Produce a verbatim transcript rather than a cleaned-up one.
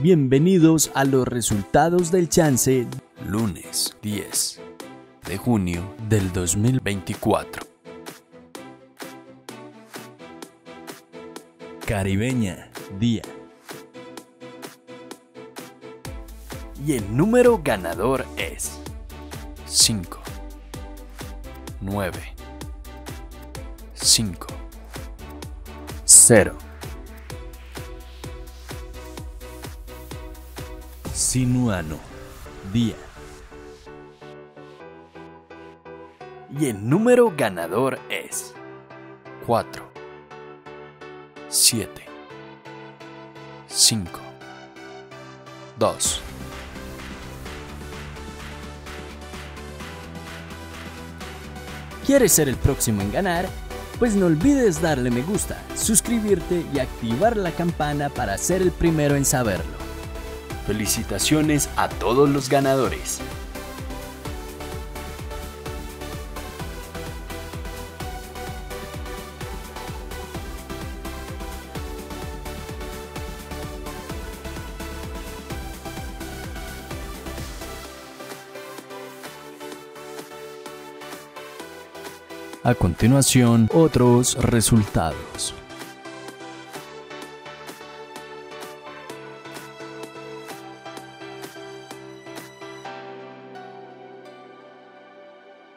Bienvenidos a los resultados del chance, lunes diez de junio del dos mil veinticuatro. Caribeña, día. Y el número ganador es cinco, nueve, cinco, cero. Sinuano, día. Y el número ganador es cuatro, siete, cinco, dos. ¿Quieres ser el próximo en ganar? Pues no olvides darle me gusta, suscribirte y activar la campana para ser el primero en saberlo. Felicitaciones a todos los ganadores. A continuación, otros resultados.